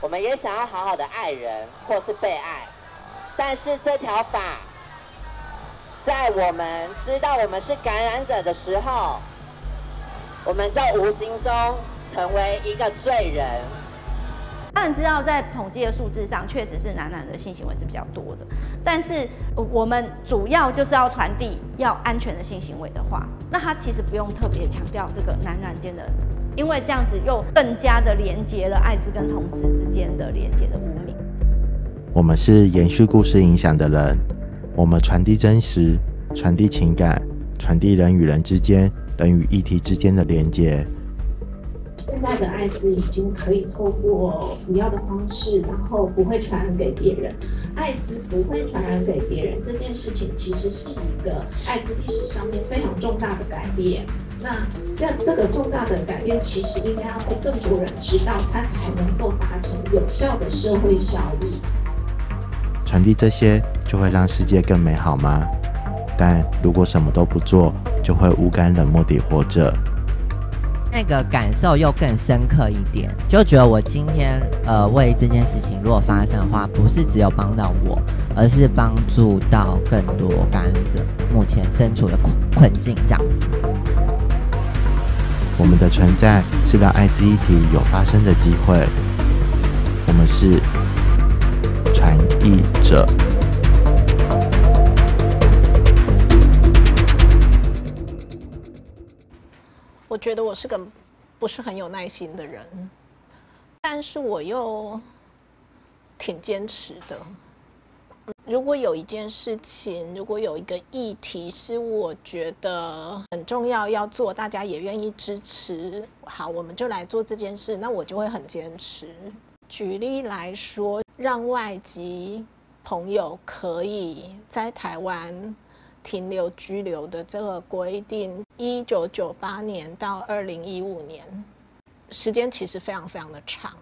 我们也想要好好的爱人或是被爱，但是这条法，在我们知道我们是感染者的时候，我们就无形中成为一个罪人。 当然知道，在统计的数字上，确实是男染的性行为是比较多的。但是我们主要就是要传递要安全的性行为的话，那他其实不用特别强调这个男染间的，因为这样子又更加的连接了艾滋跟同志之间的连接的污名。 我们是延续故事影响的人，我们传递真实，传递情感，传递人与人之间、人与议题之间的连接。 现在的艾滋已经可以透过服药的方式，然后不会传染给别人。艾滋不会传染给别人这件事情，其实是一个艾滋历史上面非常重大的改变。那这个重大的改变，其实应该要被更多人知道，它才能够达成有效的社会效益。 传递这些，就会让世界更美好吗？但如果什么都不做，就会无感冷漠地活着。 那个感受又更深刻一点，就觉得我今天为这件事情如果发生的话，不是只有帮到我，而是帮助到更多感染者目前身处的困境这样子。 我们的存在是让艾滋议题有发生的机会，我们是传译者。 我觉得我是个不是很有耐心的人，但是我又挺坚持的。如果有一件事情，如果有一个议题是我觉得很重要要做，大家也愿意支持，好，我们就来做这件事，那我就会很坚持。举例来说，让外籍朋友可以在台湾停留居留的这个规定，1998年到2015年，时间其实非常非常的长，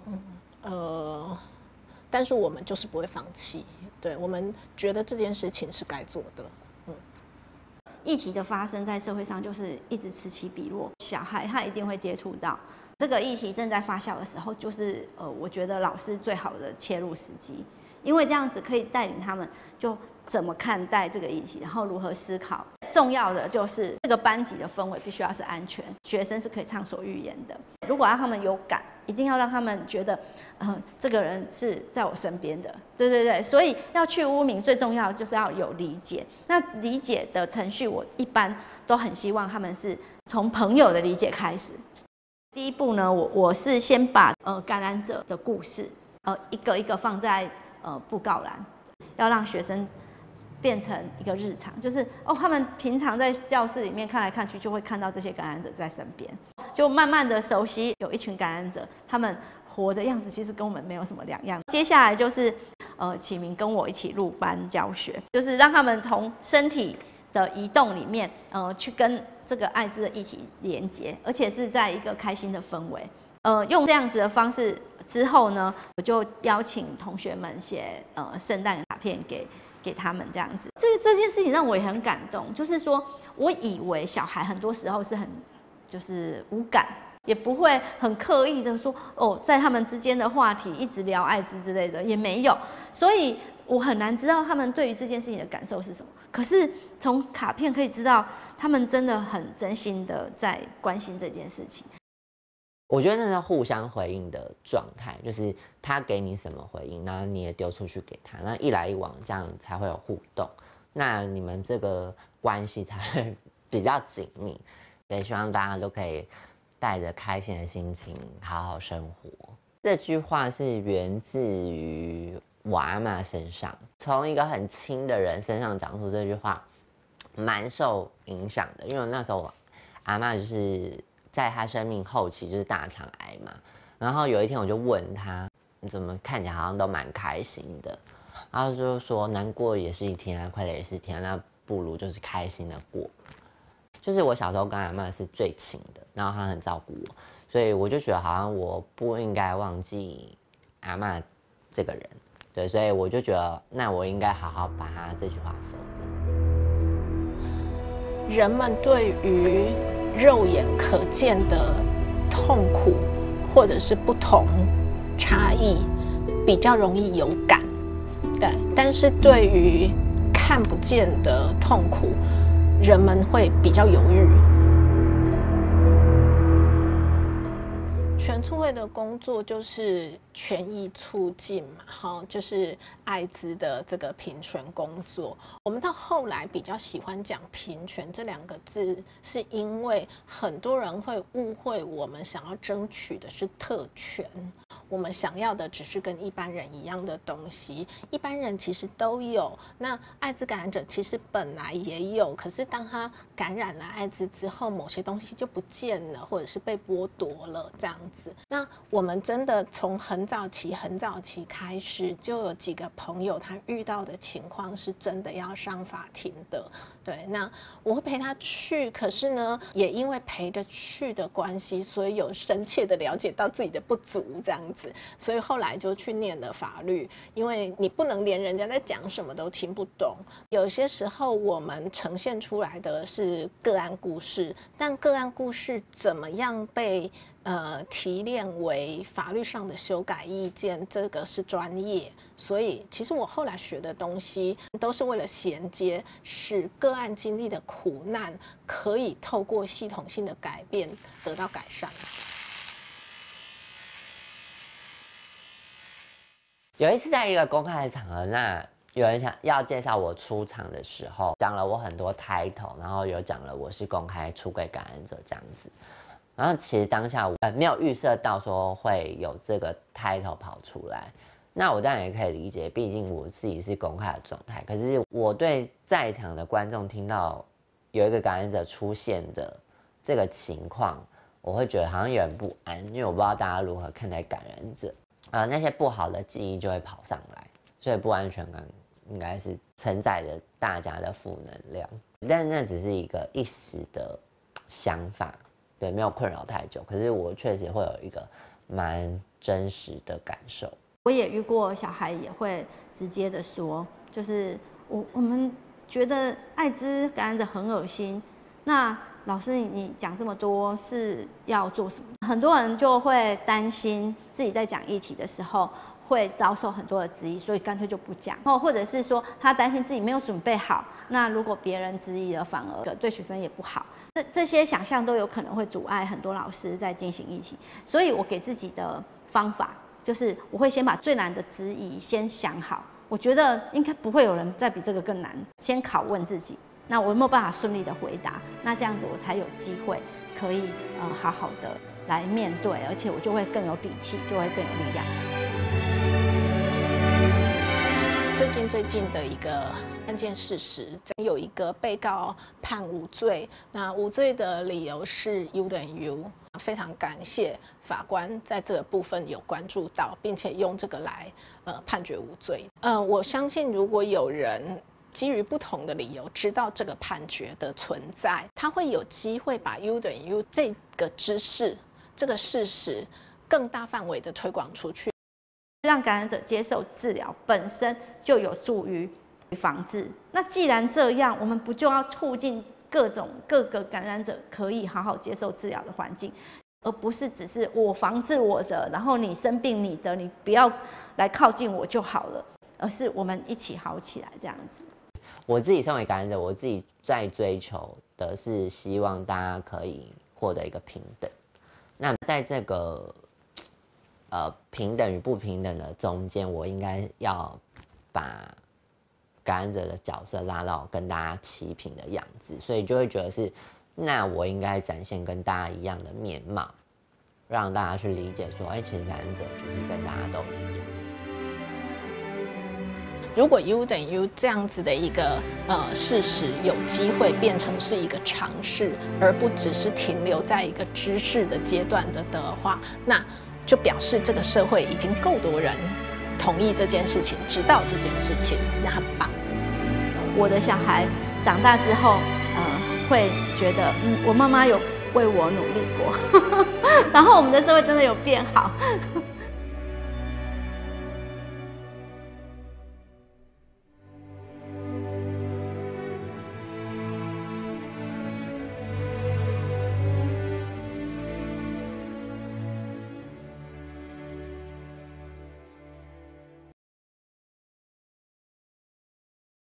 但是我们就是不会放弃，对，我们觉得这件事情是该做的。 议题的发生在社会上就是一直此起彼落，小孩他一定会接触到这个议题正在发酵的时候，就是我觉得老师最好的切入时机，因为这样子可以带领他们就怎么看待这个议题，然后如何思考。重要的就是这个班级的氛围必须要是安全，学生是可以畅所欲言的。如果让他们有感，一定要让他们觉得，这个人是在我身边的，对。所以要去污名，最重要的就是要有理解。那理解的程序，我一般都很希望他们是从朋友的理解开始。第一步呢，我是先把感染者的故事，一个一个放在布告栏，要让学生变成一个日常，就是他们平常在教室里面看来看去，就会看到这些感染者在身边，就慢慢的熟悉有一群感染者，他们活的样子其实跟我们没有什么两样。接下来就是启明跟我一起入班教学，就是让他们从身体的移动里面去跟这个艾滋的议题连接，而且是在一个开心的氛围。用这样子的方式之后呢，我就邀请同学们写圣诞卡片给他们这样子。这件事情让我也很感动，就是说我以为小孩很多时候是很就是无感，也不会很刻意的说在他们之间的话题一直聊艾滋之类的，也没有，所以我很难知道他们对于这件事情的感受是什么。可是从卡片可以知道，他们真的很真心的在关心这件事情。 我觉得那是互相回应的状态，就是他给你什么回应，然后你也丢出去给他，那一来一往，这样才会有互动，那你们这个关系才会比较紧密。也希望大家都可以带着开心的心情好好生活。这句话是源自于我阿嬷身上，从一个很亲的人身上讲出这句话，蛮受影响的。因为那时候我阿嬷就是在她生命后期就是大肠癌嘛，然后有一天我就问她，你怎么看起来好像都蛮开心的？然后就说难过也是一天啊，快乐也是一天，那不如就是开心的过。就是我小时候跟阿嬷是最亲的，然后她很照顾我，所以我就觉得好像我不应该忘记阿嬷这个人，对，所以我就觉得那我应该好好把她这句话收着。 人们对于肉眼可见的痛苦或者是不同差异， 比较容易有感，对，但是对于看不见的痛苦，人们会比较犹豫。全促会的工作就是权益促进嘛，哈，就是艾滋的这个平权工作。我们到后来比较喜欢讲平权这2个字，是因为很多人会误会我们想要争取的是特权，我们想要的只是跟一般人一样的东西，一般人其实都有。那艾滋感染者其实本来也有，可是当他感染了艾滋之后，某些东西就不见了，或者是被剥夺了这样子。那我们真的从很早期开始，就有几个朋友他遇到的情况是真的要上法庭的。对，那我会陪他去，可是呢，也因为陪着去的关系，所以有深切的了解到自己的不足，这样子，所以后来就去念了法律，因为你不能连人家在讲什么都听不懂。有些时候我们呈现出来的是个案故事，但个案故事怎么样被提炼为法律上的修改意见，这个是专业。所以其实我后来学的东西都是为了衔接，使个案经历的苦难可以透过系统性的改变得到改善。 有一次在一个公开的场合，那有人想要介绍我出场的时候，讲了我很多 title， 然后有讲了我是公开出柜感染者这样子。然后其实当下我没有预设到说会有这个 title 跑出来，那我当然也可以理解，毕竟我自己是公开的状态。可是我对在场的观众听到有一个感染者出现的这个情况，我会觉得好像有点不安，因为我不知道大家如何看待感染者，那些不好的记忆就会跑上来，所以不安全感应该是承载着大家的负能量。但那只是一个一时的想法。对，没有困扰太久，可是我确实会有一个蛮真实的感受。 我也遇过小孩也会直接的说，就是我们觉得艾滋感染者很恶心，那老师你讲这么多是要做什么？很多人就会担心自己在讲议题的时候会遭受很多的质疑，所以干脆就不讲，或者是说他担心自己没有准备好，那如果别人质疑了，反而对学生也不好。这些想象都有可能会阻碍很多老师在进行议题，所以我给自己的方法就是我会先把最难的质疑先想好，我觉得应该不会有人再比这个更难，先拷问自己，那我有没有办法顺利的回答？那这样子我才有机会可以好好的来面对，而且我就会更有底气，就会更有力量。 最近的一个案件事实，有一个被告判无罪，那无罪的理由是 U 等于 U。非常感谢法官在这个部分有关注到，并且用这个来判决无罪。我相信如果有人基于不同的理由知道这个判决的存在，他会有机会把 U 等于 U 这个知识、这个事实更大范围的推广出去。 让感染者接受治疗本身就有助于防治。那既然这样，我们不就要促进各个感染者可以好好接受治疗的环境，而不是只是我防治我的，然后你生病你的，你不要来靠近我就好了，而是我们一起好起来这样子。 我自己身为感染者，我自己在追求的是希望大家可以获得一个平等。那在这个平等与不平等的中间，我应该要把感染者的角色拉到跟大家齐平的样子，所以就会觉得是，那我应该展现跟大家一样的面貌，让大家去理解说，其实感染者就是跟大家都一样。 如果 U 等于 U 这样子的一个事实有机会变成是一个常识，而不只是停留在一个知识的阶段的话，那就表示这个社会已经够多人同意这件事情，知道这件事情，那很棒。 我的小孩长大之后，会觉得，我妈妈有为我努力过，然后我们的社会真的有变好。